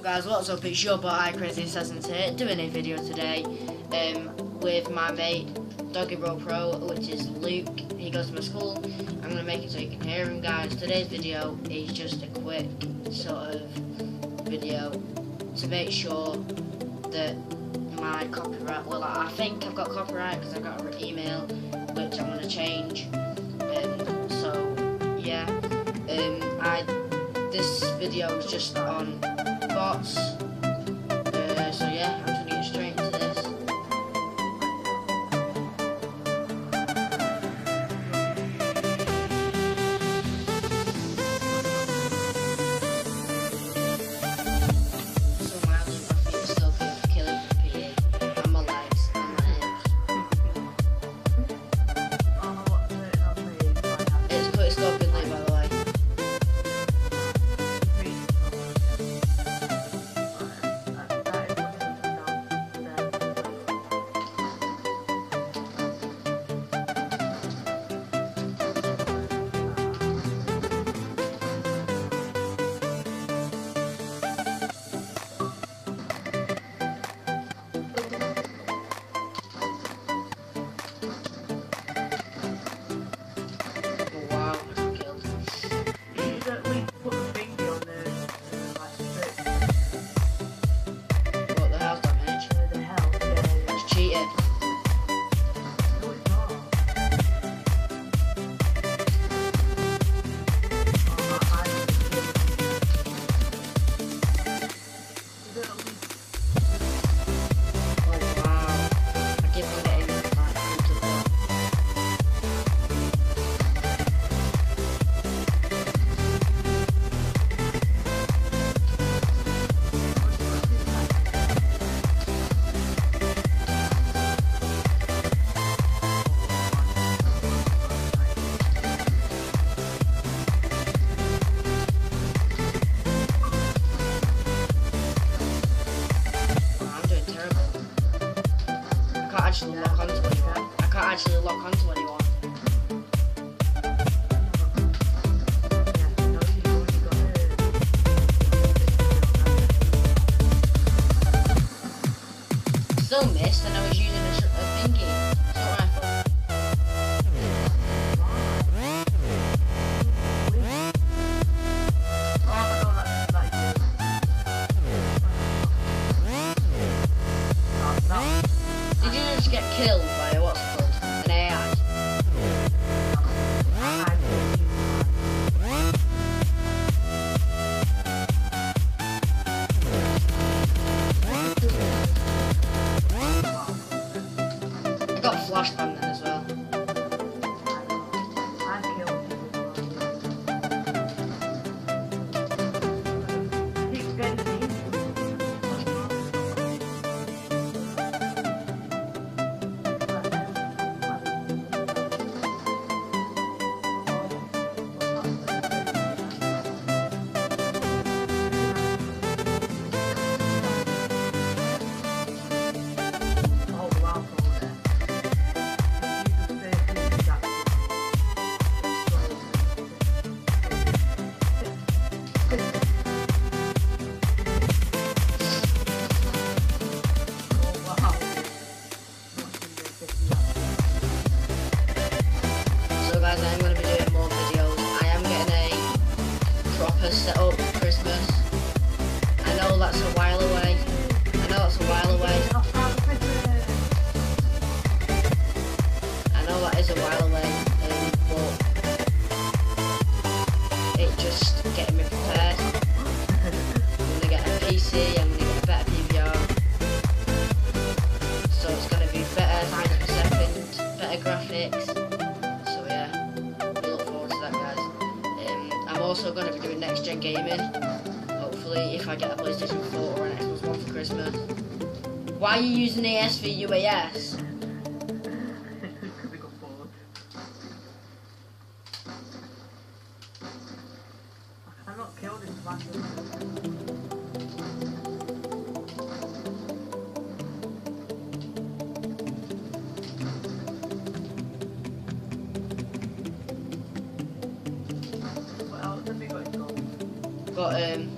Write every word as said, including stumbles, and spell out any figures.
guys, what's up? It's your boy Crazy Assassins here, doing a video today um, with my mate Doggy Bro Pro, which is Luke. He goes to my school. I'm going to make it so you can hear him, guys. Today's video is just a quick sort of video to make sure that my copyright, well I think I've got copyright because I got an email which I'm going to change. Um, so yeah, um, I this video is just on bots, uh, so yeah, I'm just gonna get straight into this. So my other my feet are still keep killing for P E, and my legs, and my hips. It's quite scopingly, by the way. Actually lock onto anyone. I can't actually lock onto anyone. Still missed, and I was using a, a thingy. It's not rifle. Did you just get killed by a what's it called? An A I? I got flashbang then as well. Guys, I'm going to be doing more videos. I am getting a proper setup for Christmas. I know that's a while away. I know that's a while away. I know that is a while away, um, but it's just getting me prepared. I'm going to get a P C, I'm going to get a better P V R. So it's going to be better frames per second, better graphics. I'm also going to be doing next gen gaming, hopefully, if I get a PlayStation four or an Xbox One for Christmas. Why are you using A S for U A S? I cannot kill this man. got um